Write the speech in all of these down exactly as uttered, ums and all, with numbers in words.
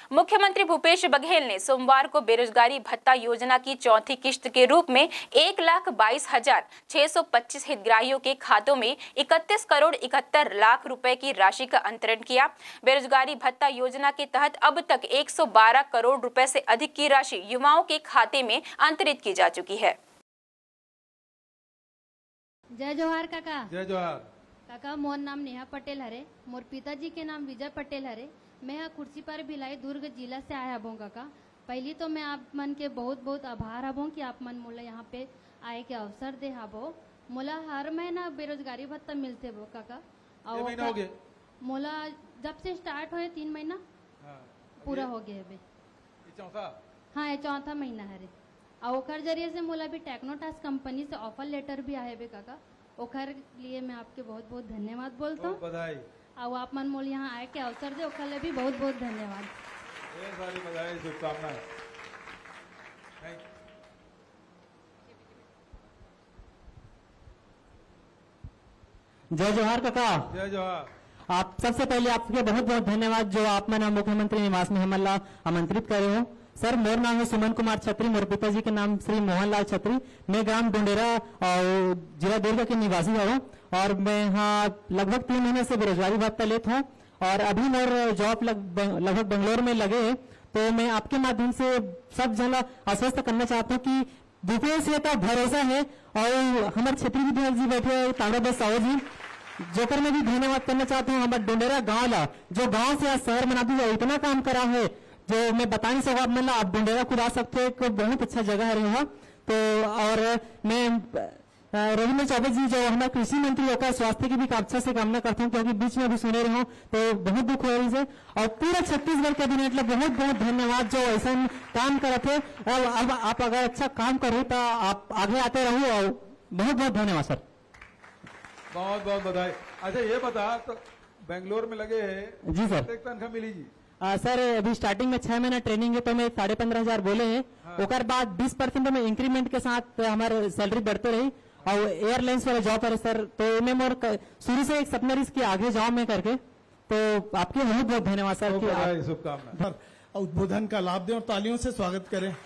मुख्यमंत्री भूपेश बघेल ने सोमवार को बेरोजगारी भत्ता योजना की चौथी किश्त के रूप में एक लाख बाईस हजार छह सौ पच्चीस हितग्राहियों के खातों में इकतीस करोड़ इकहत्तर लाख रुपए की राशि का अंतरण किया। बेरोजगारी भत्ता योजना के तहत अब तक एक सौ बारह करोड़ रुपए से अधिक की राशि युवाओं के खाते में अंतरित की जा चुकी है। जय जोहार काका। जय जोहार काका। मोर नाम नेहा पटेल हरे, मोर पिताजी के नाम विजय पटेल हरे। मैं यहाँ कुर्सी पर भिलाई दुर्ग जिला से आया हूँ काका। पहली तो मैं आप मन के बहुत बहुत आभार हूँ कि आप मन मोला यहाँ पे आए के अवसर दे हबो। मोला हर महीना बेरोजगारी भत्ता मिलते वो काका। और मोला जब से स्टार्ट हुए तीन महीना हाँ, पूरा हो गया है। चौथा हाँ ये चौथा महीना है। और ओकर जरिए से मोला भी टेक्नोटास कंपनी से ऑफर लेटर भी आए बे काका। ओकर लिए मैं आपके बहुत बहुत धन्यवाद बोलता हूँ। बधाई। और आप मन मोल यहाँ आए के अवसर दे ओकर लिए भी बहुत बहुत धन्यवाद। सारी बधाई, शुभकामनाएं। जय जोहार काका। जय जोहार। आप सबसे पहले आपके बहुत बहुत धन्यवाद जो आप मैंने मुख्यमंत्री निवास में हमला आमंत्रित करे हो। सर मोर नाम है सुमन कुमार छत्री, मोर पिताजी के नाम श्री मोहनलाल छत्री। मैं ग्राम डुंडेरा और जिला दुर्ग के निवासी हूँ और मैं यहाँ लगभग तीन महीने से बेरोजगारी भत्ता लेता हूँ और अभी मोर जॉब लगभग बंगलोर में लगे है। तो मैं आपके माध्यम से सब जन आश्वस्त करना चाहता हूँ कि विदेश से तो भरोसा है और हमारे छत्री विधायक जी बैठे हैं तांडाबस साहू जी, जोकर में भी धन्यवाद करना चाहता हूँ। हमारे डुंडेरा गाँव ला जो गाँव से शहर बना दिया इतना काम करा है जो मैं बता नहीं सकता। मतलब आप डुंडेरा खुद आ सकते हो, एक बहुत अच्छा जगह है यहाँ तो। और मैं रविंद्र चौबे जी जो हमारे कृषि मंत्री होकर स्वास्थ्य की भी अच्छा से कामना करता हूँ क्योंकि बीच में अभी सुने रहे हो तो बहुत दुख हो रही है। और पूरा छत्तीसगढ़ कैबिनेट में बहुत बहुत धन्यवाद जो ऐसा काम करे थे। और अब आप अगर अच्छा काम करो तो आप आगे आते रहो और बहुत बहुत धन्यवाद सर। बहुत बहुत बधाई। अच्छा ये बता तो बेंगलोर में लगे है जी सर, तनख्वाह मिली जी? आ, सर अभी स्टार्टिंग में छह महीना ट्रेनिंग है तो मैं साढ़े पंद्रह हजार बोले हैं। हाँ। ओकर बाद बीस परसेंट में इंक्रीमेंट के साथ हमारे सैलरी बढ़ते रही और एयरलाइंस वाला जॉब है सर। तो मैं मोर शुरू से एक सपना रिस्क आगे जाओ मैं करके। तो आपके बहुत बहुत धन्यवाद सर। शुभकामनाएं। उद्बोधन का लाभ दें और तालियों से स्वागत करें।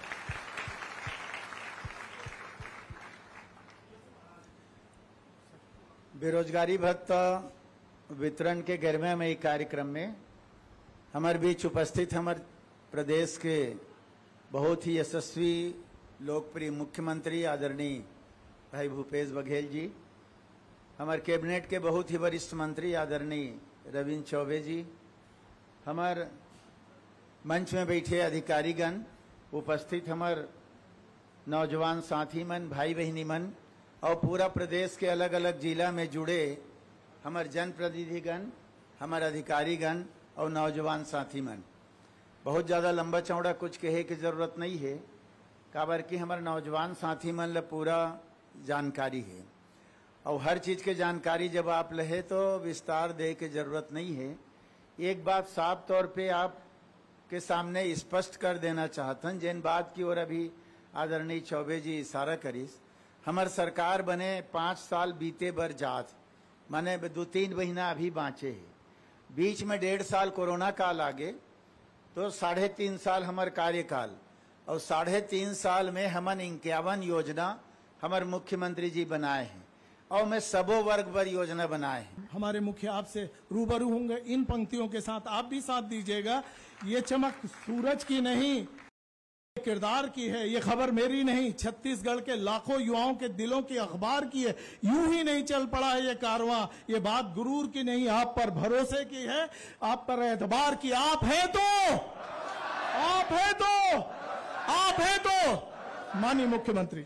बेरोजगारी भत्ता वितरण के गरिमामयी कार्यक्रम में हमारे बीच उपस्थित हमारे प्रदेश के बहुत ही यशस्वी लोकप्रिय मुख्यमंत्री आदरणीय भाई भूपेश बघेल जी, हमारे कैबिनेट के बहुत ही वरिष्ठ मंत्री आदरणीय रविंद्र चौबे जी, हमारे मंच में बैठे अधिकारीगण, उपस्थित हमारे नौजवान साथी मन, भाई बहनी मन और पूरा प्रदेश के अलग अलग जिला में जुड़े हमारे जनप्रतिनिधिगण, हमारे अधिकारीगण और नौजवान साथी मन। बहुत ज़्यादा लंबा चौड़ा कुछ कहे की जरूरत नहीं है, काबर कि हमारे नौजवान साथी मन ल पूरा जानकारी है और हर चीज़ के जानकारी जब आप लहे तो विस्तार दे के जरूरत नहीं है। एक बात साफ तौर पे आप के सामने स्पष्ट कर देना चाहतन, जिन बात की ओर अभी आदरणीय चौबे जी इशारा करीस। हमार सरकार बने पाँच साल बीते बर जात, माने दो तीन महीना अभी बाँचे है, बीच में डेढ़ साल कोरोना काल आगे तो साढ़े तीन साल हमार कार्यकाल और साढ़े तीन साल में हमन इक्यावन योजना हमारे मुख्यमंत्री जी बनाए हैं और मैं सबो वर्ग पर योजना बनाए हैं। हमारे मुखिया आपसे रूबरू होंगे इन पंक्तियों के साथ, आप भी साथ दीजिएगा। ये चमक सूरज की नहीं किरदार की है, ये खबर मेरी नहीं, छत्तीसगढ़ के लाखों युवाओं के दिलों की अखबार की है। यूं ही नहीं चल पड़ा है ये कारवां, ये बात गुरूर की नहीं, आप पर भरोसे की है, आप पर एतबार की। आप है तो आप है तो आप है तो माननीय मुख्यमंत्री।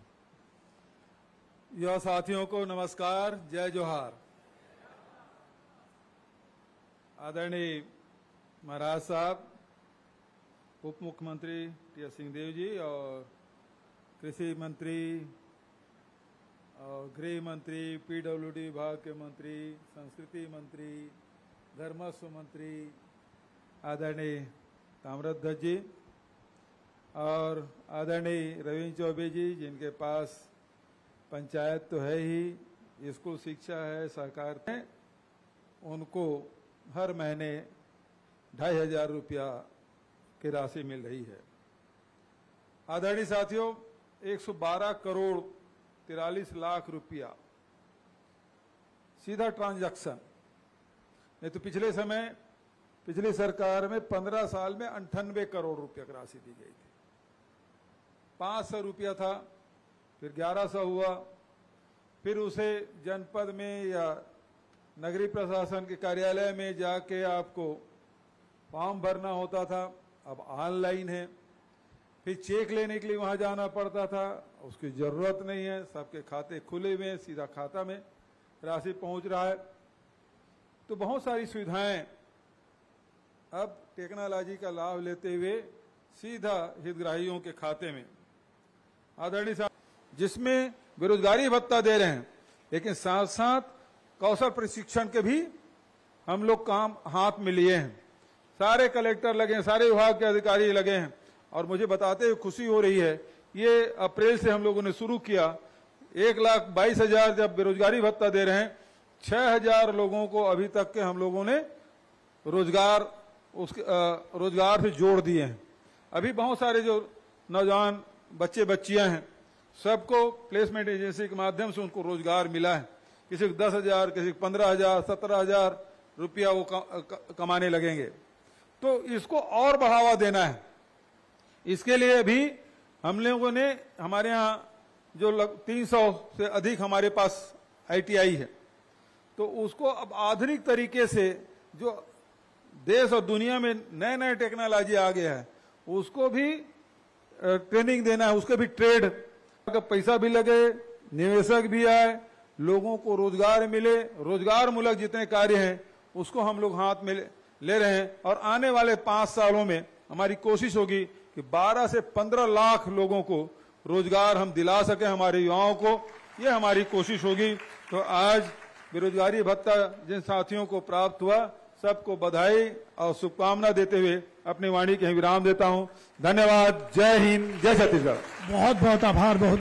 युवा साथियों को नमस्कार, जय जोहार। आदरणीय महाराज साहब, उप मुख्यमंत्री टी एस सिंहदेव जी और कृषि मंत्री और गृह मंत्री, पीडब्ल्यूडी विभाग के मंत्री, संस्कृति मंत्री, धर्मस्व मंत्री आदरणीय ताम्रध्वज जी और आदरणीय रविंद्र चौबे जी, जिनके पास पंचायत तो है ही, स्कूल शिक्षा है, सरकार है, उनको हर महीने ढाई हजार रुपया की राशि मिल रही है। आदरणीय साथियों, एक सौ बारह करोड़ तिरालीस लाख रुपया सीधा ट्रांजैक्शन, नहीं तो पिछले समय पिछली सरकार में पंद्रह साल में अंठानवे करोड़ रुपया की राशि दी गई थी। पांच सौ रुपया था, फिर ग्यारह सौ हुआ, फिर उसे जनपद में या नगरीय प्रशासन के कार्यालय में जाके आपको फॉर्म भरना होता था, अब ऑनलाइन है। फिर चेक लेने के लिए वहां जाना पड़ता था, उसकी जरूरत नहीं है, सबके खाते खुले हुए हैं, सीधा खाता में राशि पहुंच रहा है। तो बहुत सारी सुविधाएं अब टेक्नोलॉजी का लाभ लेते हुए सीधा हितग्राहियों के खाते में। आदरणीय साहब, जिसमें बेरोजगारी भत्ता दे रहे हैं, लेकिन साथ साथ कौशल प्रशिक्षण के भी हम लोग काम हाथ में लिए हैं। सारे कलेक्टर लगे हैं, सारे विभाग के अधिकारी लगे हैं, और मुझे बताते हुए खुशी हो रही है, ये अप्रैल से हम लोगों ने शुरू किया। एक लाख बाईस हजार जब बेरोजगारी भत्ता दे रहे हैं, छह हजार लोगों को अभी तक के हम लोगों ने रोजगार उसके रोजगार से जोड़ दिए हैं। अभी बहुत सारे जो नौजवान बच्चे बच्चियां हैं, सबको प्लेसमेंट एजेंसी के माध्यम से उनको रोजगार मिला है। किसी को दस हजार, किसी को पंद्रह हजार, सत्रह हजार रुपया वो कमाने लगेंगे। तो इसको और बढ़ावा देना है। इसके लिए भी हम लोगों ने, हमारे यहाँ जो लग तीन सौ से अधिक हमारे पास आई टी आई है, तो उसको अब आधुनिक तरीके से जो देश और दुनिया में नए नए टेक्नोलॉजी आ गया है, उसको भी ट्रेनिंग देना है। उसके भी ट्रेड का पैसा भी लगे, निवेशक भी आए, लोगों को रोजगार मिले, रोजगार मूलक जितने कार्य हैं उसको हम लोग हाथ में ले रहे हैं। और आने वाले पांच सालों में हमारी कोशिश होगी कि बारह से पंद्रह लाख लोगों को रोजगार हम दिला सके, हमारे युवाओं को, ये हमारी कोशिश होगी। तो आज बेरोजगारी भत्ता जिन साथियों को प्राप्त हुआ, सबको बधाई और शुभकामना देते हुए अपनी वाणी के विराम देता हूं। धन्यवाद। जय हिंद, जय छत्तीसगढ़। बहुत बहुत आभार। बहुत